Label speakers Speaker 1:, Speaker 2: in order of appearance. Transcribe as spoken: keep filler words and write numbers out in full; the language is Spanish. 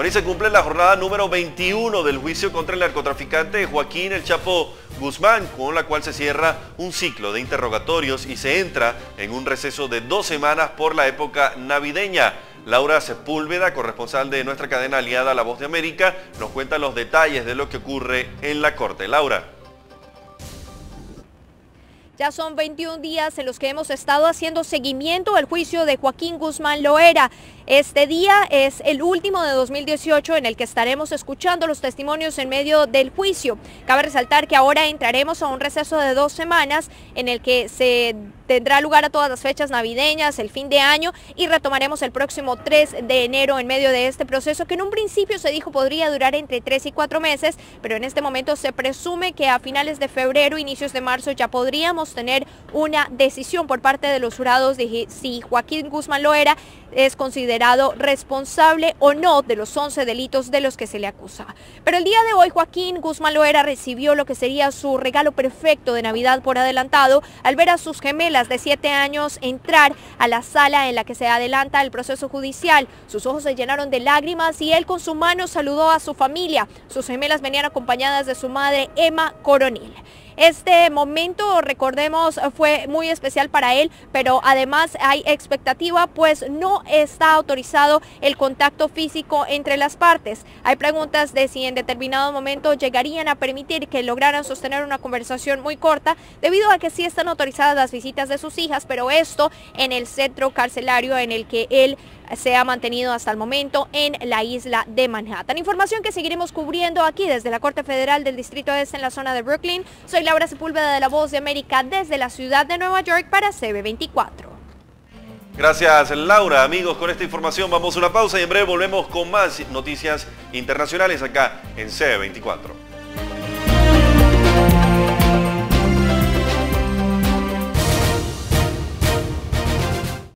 Speaker 1: Hoy se cumple la jornada número veintiuno del juicio contra el narcotraficante Joaquín El Chapo Guzmán, con la cual se cierra un ciclo de interrogatorios y se entra en un receso de dos semanas por la época navideña. Laura Sepúlveda, corresponsal de nuestra cadena aliada La Voz de América, nos cuenta los detalles de lo que ocurre en la corte. Laura.
Speaker 2: Ya son veintiún días en los que hemos estado haciendo seguimiento al juicio de Joaquín Guzmán Loera. Este día es el último de dos mil dieciocho en el que estaremos escuchando los testimonios en medio del juicio. Cabe resaltar que ahora entraremos a un receso de dos semanas en el que se tendrá lugar a todas las fechas navideñas, el fin de año, y retomaremos el próximo tres de enero en medio de este proceso que en un principio se dijo podría durar entre tres y cuatro meses, pero en este momento se presume que a finales de febrero, inicios de marzo ya podríamos tener una decisión por parte de los jurados de si Joaquín Guzmán Loera es considerado responsable o no de los once delitos de los que se le acusa. Pero el día de hoy Joaquín Guzmán Loera recibió lo que sería su regalo perfecto de Navidad por adelantado al ver a sus gemelas de siete años entrar a la sala en la que se adelanta el proceso judicial. Sus ojos se llenaron de lágrimas y él con su mano saludó a su familia. Sus gemelas venían acompañadas de su madre Emma Coronil. Este momento, recordemos, fue muy especial para él, pero además hay expectativa, pues no está autorizado el contacto físico entre las partes. Hay preguntas de si en determinado momento llegarían a permitir que lograran sostener una conversación muy corta, debido a que sí están autorizadas las visitas de sus hijas, pero esto en el centro carcelario en el que él se ha mantenido hasta el momento en la isla de Manhattan. Información que seguiremos cubriendo aquí desde la Corte Federal del Distrito Este en la zona de Brooklyn. Soy Laura Sepúlveda de La Voz de América desde la ciudad de Nueva York para C B veinticuatro.
Speaker 1: Gracias, Laura. Amigos, con esta información vamos a una pausa y en breve volvemos con más noticias internacionales acá en C B veinticuatro.